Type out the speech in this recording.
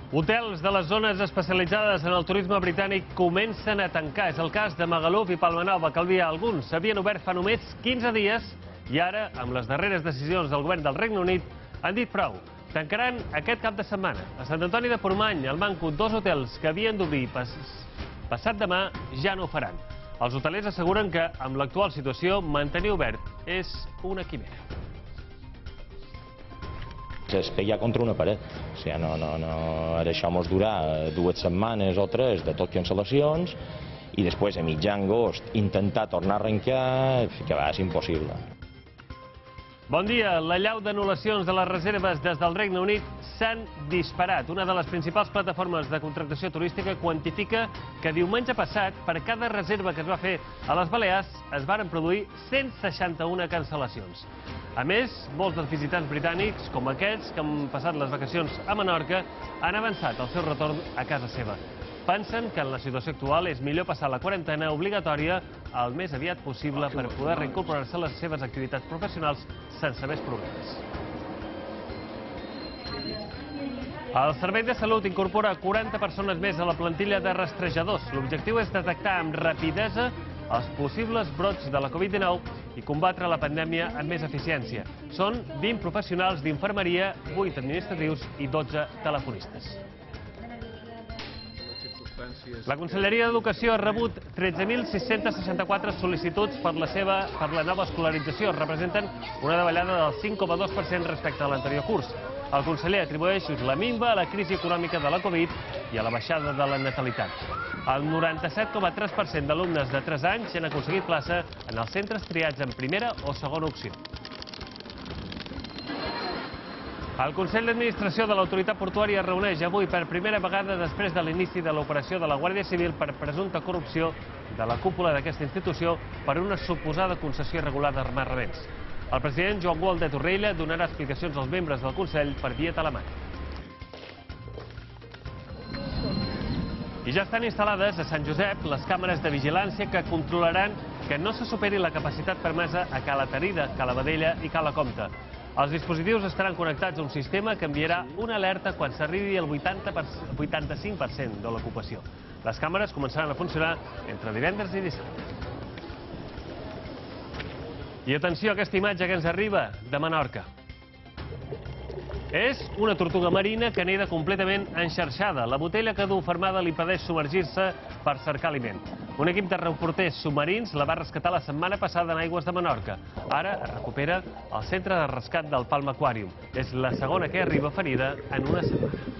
Hotels de les zones especialitzades en el turisme britànic comencen a tancar. És el cas de Magaluf i Palma Nova, que alguns havien obert fa només 15 dies i ara, amb les darreres decisions del govern del Regne Unit, han dit prou. Tancaran aquest cap de setmana. A Sant Antoni de Portmany, al Manco, 2 hotels que havien d'obrir passat demà ja no ho faran. Els hotelers asseguren que, amb l'actual situació, mantenir obert és una quimera. Es pegar contra una paret. O sigui, ara això ens durà 2 setmanes o 3 de tot cancel·lacions i després a mitjan agost intentar tornar a arrencar, que va ser impossible. Bon dia. L'allau d'anul·lacions de les reserves des del Regne Unit s'han disparat. Una de les principals plataformes de contractació turística quantifica que diumenge passat, per cada reserva que es va fer a les Balears, es varen produir 161 cancel·lacions. A més, molts dels visitants britànics, com aquells que han passat les vacacions a Menorca, han avançat el seu retorn a casa seva. Pensen que en la situació actual és millor passar la quarantena obligatòria el més aviat possible per poder reincorporar-se a les seves activitats professionals sense més problemes. El Servei de Salut incorpora 40 persones més a la plantilla de rastrejadors. L'objectiu és detectar amb rapidesa els possibles brots de la Covid-19 i combatre la pandèmia amb més eficiència. Són 20 professionals d'infermeria, 8 administratius i 12 telefonistes. La Conselleria d'Educació ha rebut 13.664 sol·licituds per la nova escolarització. Representen una davallada del 5,2% respecte a l'anterior curs. El conseller atribueix la minva a la crisi econòmica de la Covid i a la baixada de la natalitat. El 97,3% d'alumnes de 3 anys han aconseguit plaça en els centres triats en primera o segona opció. El Consell d'Administració de l'Autoritat Portuària es reuneix avui per primera vegada després de l'inici de l'operació de la Guàrdia Civil per presumpta corrupció de la cúpula d'aquesta institució per una suposada concessió irregular d'armaments. El president Joan Gual de Torrella donarà explicacions als membres del Consell per via telemàtica. I ja estan instal·lades a Sant Josep les càmeres de vigilància que controlaran que no se superi la capacitat permesa a Cala Tarida, Cala Vedella i Cala Comte. Els dispositius estaran connectats a un sistema que enviarà una alerta quan s'arribi al 85% de l'ocupació. Les càmeres començaran a funcionar entre divendres i dissabte. I atenció a aquesta imatge que ens arriba de Menorca. És una tortuga marina que neda completament enxarxada. La botella que du fermada li impedeix submergir-se per cercar aliment. Un equip de reporters submarins la va rescatar la setmana passada en aigües de Menorca. Ara es recupera al centre de rescat del Palma Aquarium. És la segona que arriba ferida en una setmana.